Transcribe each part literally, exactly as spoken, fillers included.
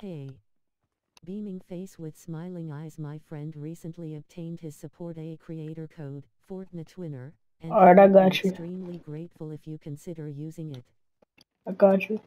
Hey. Beaming face with smiling eyes. My friend recently obtained his support A creator code, Fortnite winner, and he Alright, I would be got you. extremely grateful if you consider using it. I got you.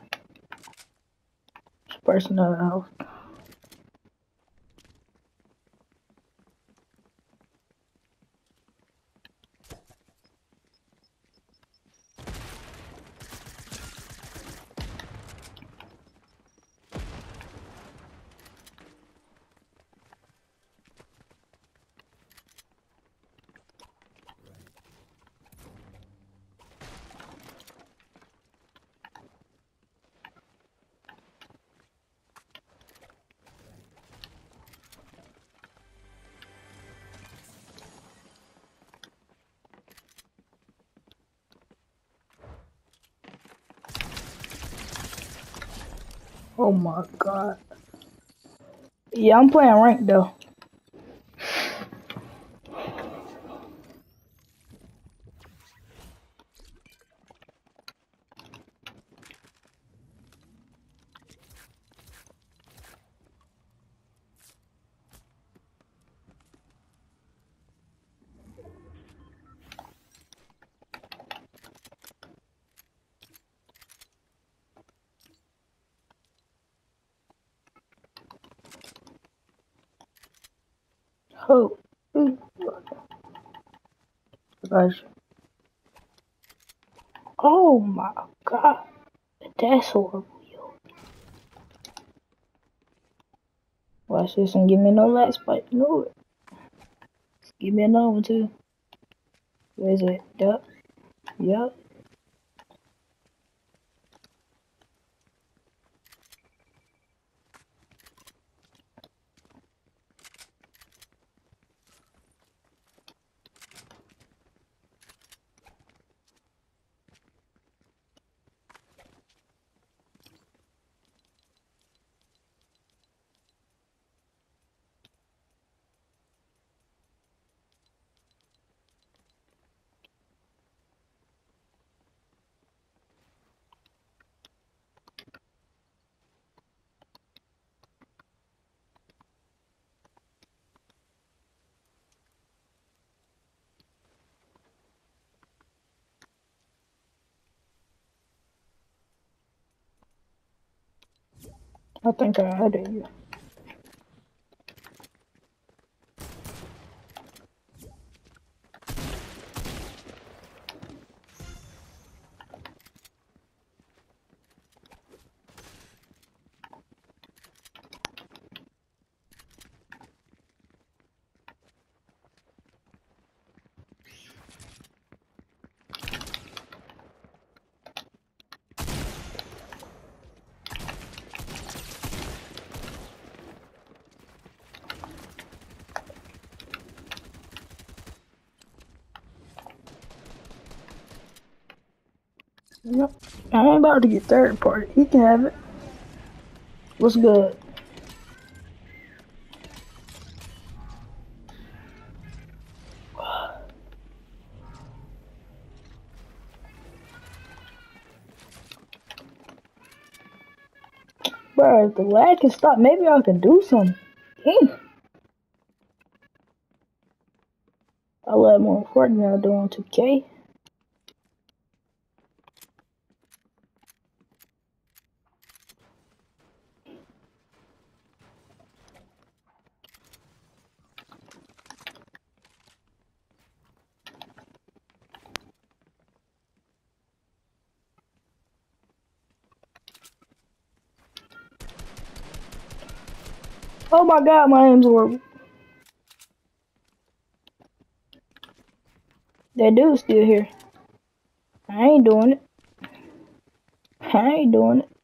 This person in the house. Oh my god. Yeah, I'm playing ranked though. Oh, ooh, I got you. Oh my god. That's horrible, yo. Watch this and give me no last spike. No, give me another one too. Where is it? Yup. Yup. I think I had it. Yep. I ain't about to get third party. He can have it. What's good? Bro, if the lag can stop, maybe I can do something. Damn. I let more important now doing two K. Oh my god, my aim's horrible. That dude's still here. I ain't doing it. I ain't doing it.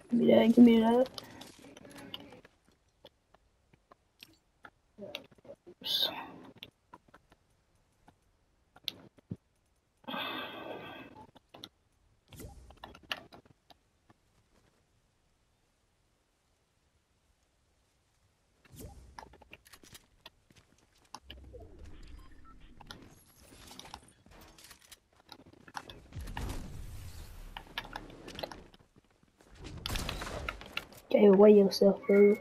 Give me that, give me that. Gave away yourself, bro.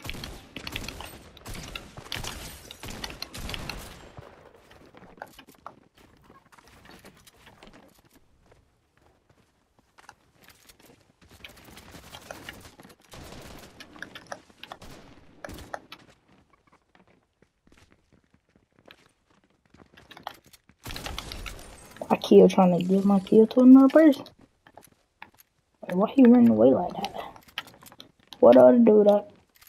I kill trying to give my kill to another person. Like, why he running away like that? What ought to do that?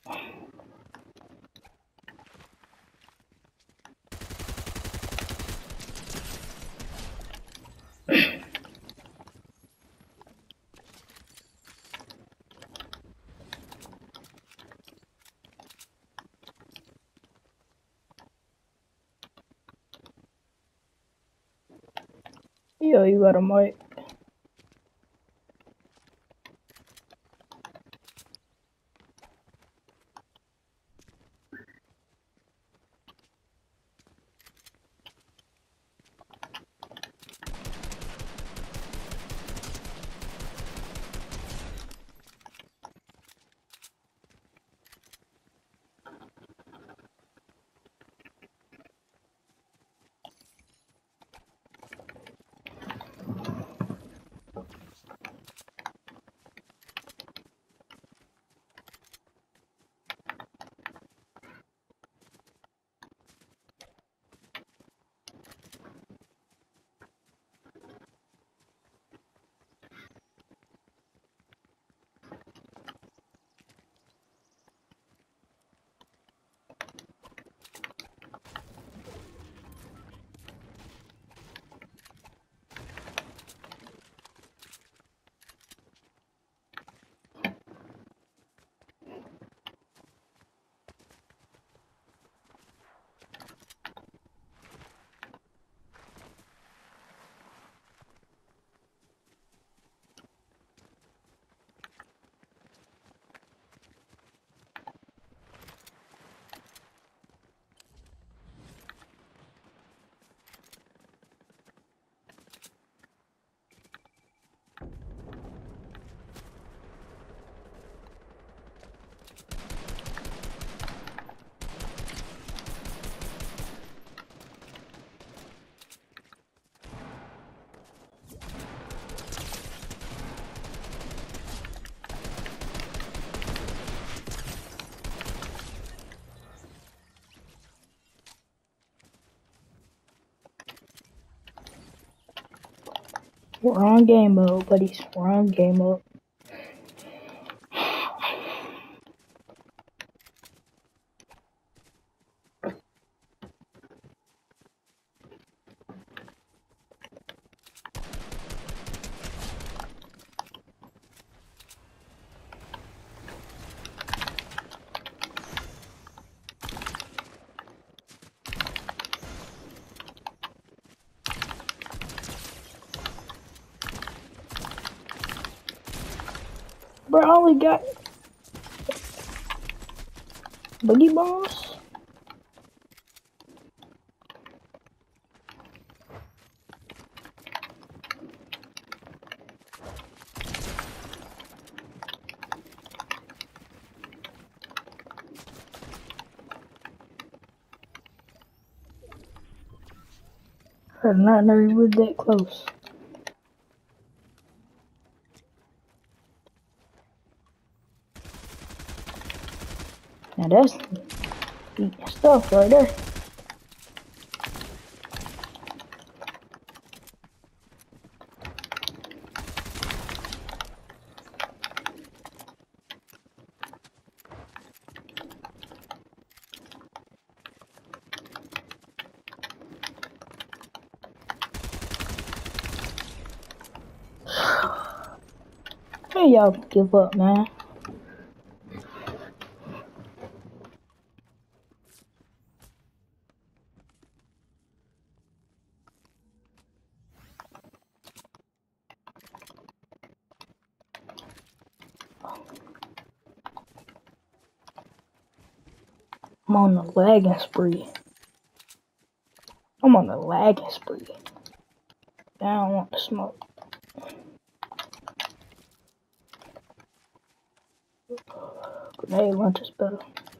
Yo, you got a mic. Wrong game mode, buddies. Wrong game mode. Bro, I only got boogie bombs. I did not know he was that close. Now that's eating stuff right there. Hey, y'all give up, man. I'm on the lagging spree. I'm on the lagging spree. I don't want to smoke. Grenade launcher's better.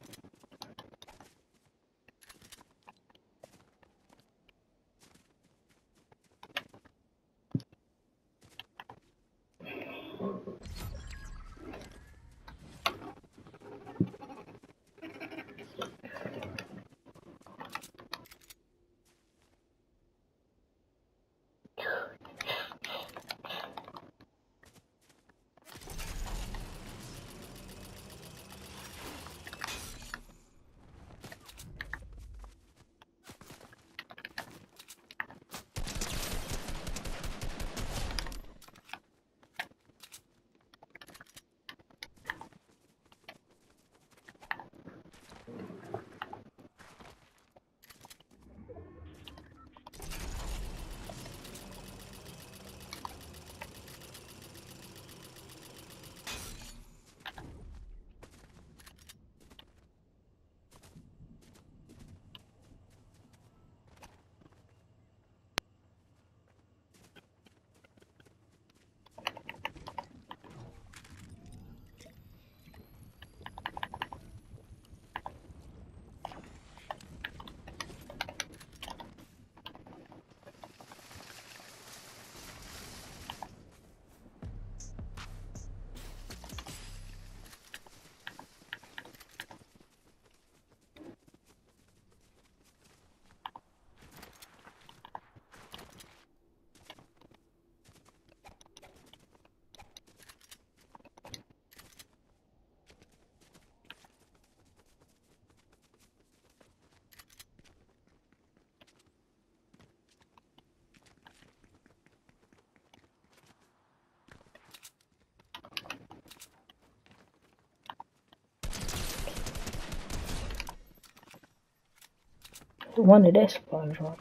One of that spawns right.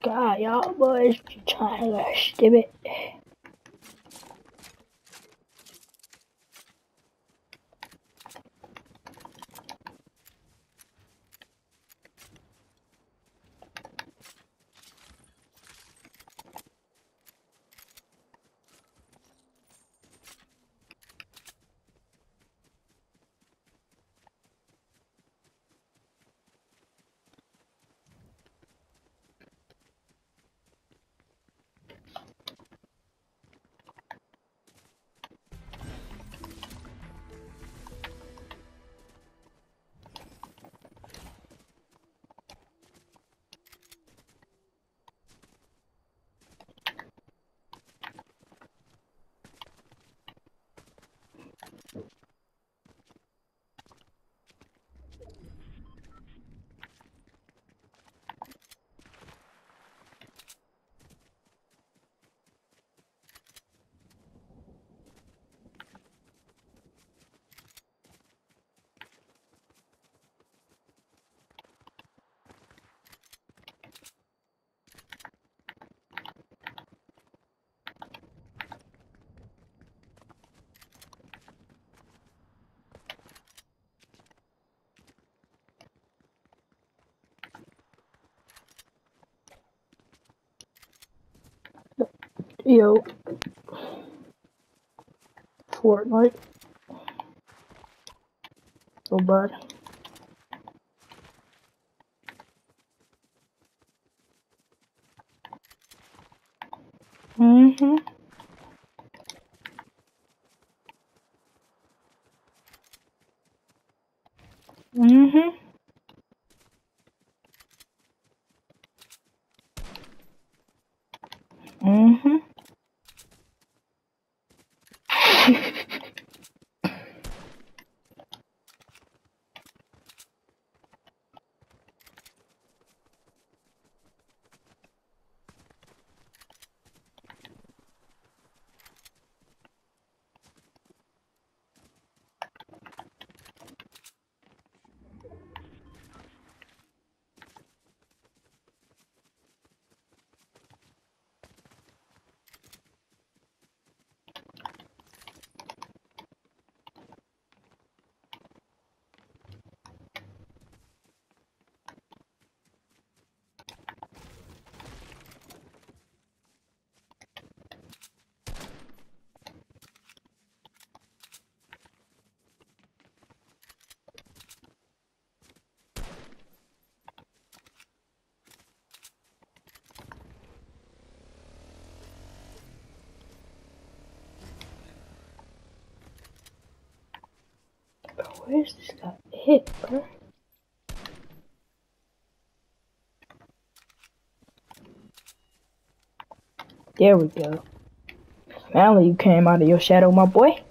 God, y'all boys be trying to like, skip it. Yo, Fortnite. So bad. Mm-hmm. Mm-hmm. Mm-hmm. Where's this guy hit, bro? There we go. Finally, you came out of your shadow, my boy.